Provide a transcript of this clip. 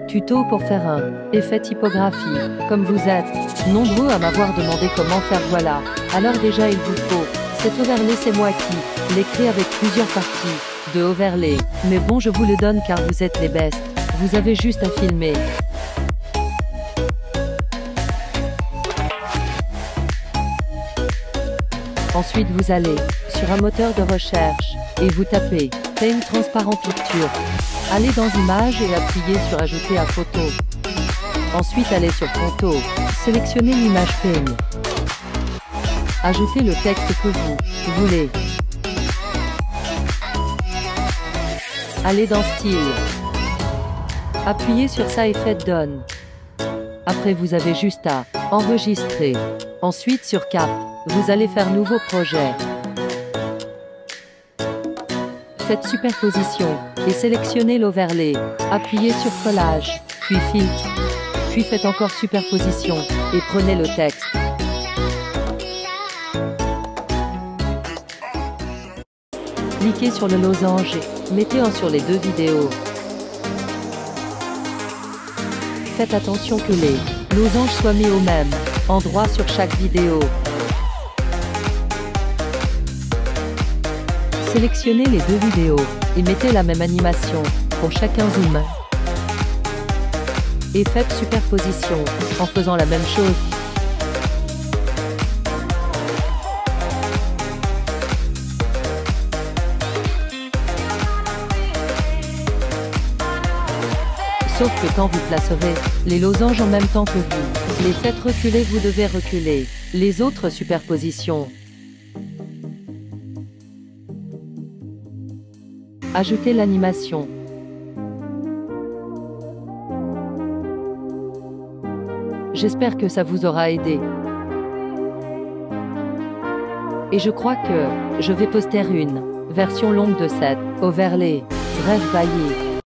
Tuto pour faire un effet typographie. Comme vous êtes nombreux à m'avoir demandé comment faire, voilà. Alors déjà il vous faut cet overlay, c'est moi qui l'ai créé avec plusieurs parties de overlay. Mais bon, je vous le donne car vous êtes les bestes. Vous avez juste à filmer. Ensuite vous allez sur un moteur de recherche et vous tapez Paint Transparent Picture. Allez dans Images et appuyez sur Ajouter à photo. Ensuite allez sur Photo, sélectionnez l'image Paint. Ajoutez le texte que vous voulez. Allez dans Style. Appuyez sur ça et faites Done. Après vous avez juste à enregistrer. Ensuite sur Cap, vous allez faire Nouveau projet. Faites Superposition et sélectionnez l'overlay. Appuyez sur Collage, puis Filtre. Puis faites encore Superposition et prenez le texte. Cliquez sur le losange et mettez-en sur les deux vidéos. Faites attention que les losanges soient mis au même endroit sur chaque vidéo. Sélectionnez les deux vidéos et mettez la même animation pour chacun zoom. Et faites superposition en faisant la même chose. Sauf que quand vous placerez les losanges en même temps que vous les faites reculer, vous devez reculer les autres superpositions. Ajoutez l'animation. J'espère que ça vous aura aidé. Et je crois que je vais poster une version longue de cette overlay. Bref, bye.